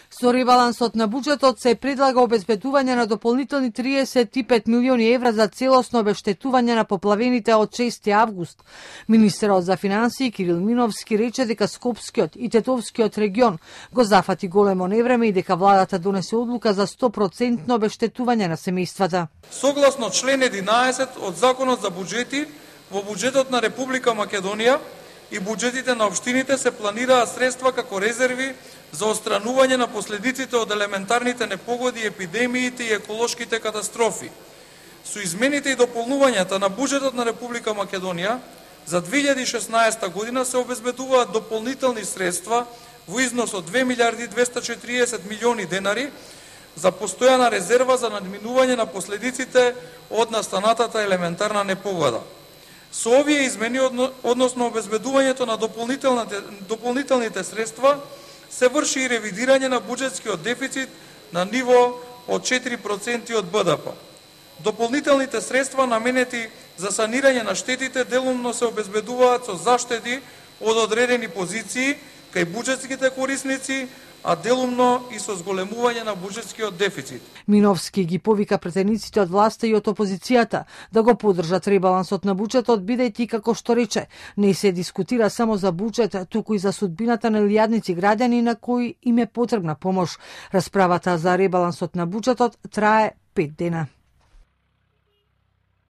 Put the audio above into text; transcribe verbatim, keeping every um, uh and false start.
Со ребалансот на буџетот се предлага обезбедување на дополнителни триесет и пет милиони евра за целосно обештетување на поплавените од шести август. Министерот за финансии Кирил Миновски рече дека Скопскиот и Тетовскиот регион го зафати големо невреме и дека владата донесе одлука за сто проценти обештетување на семејствата. Согласно член единаесет од Законот за буџети, во буџетот на Република Македонија и буџетите на општините се планираат средства како резерви за отстранување на последиците од елементарните непогоди, епидемиите и еколошките катастрофи. Со измените и дополнувањата на буџетот на Република Македонија за две илјади и шеснаесета година се обезбедуваат дополнителни средства во износ од две милиарди двесте и четириесет милиони денари за постојана резерва за надминување на последиците од настанатата елементарна непогода. Со овие измени, односно обезбедувањето на дополнителните, дополнителните средства, се врши и ревидирање на буџетскиот дефицит на ниво од четири проценти од БДП. Дополнителните средства наменети за санирање на штетите делумно се обезбедуваат со заштеди од одредени позиции кај буџетските корисници, а делумно и со зголемување на буџетскиот дефицит. Миновски ги повика претениците од власта и од опозицијата да го поддржат ребалансот на буџетот, бидејќи, како што рече, не се дискутира само за буџет, туку и за судбината на илјадници граѓани на кои им е потребна помош. Расправата за ребалансот на буџетот трае пет дена.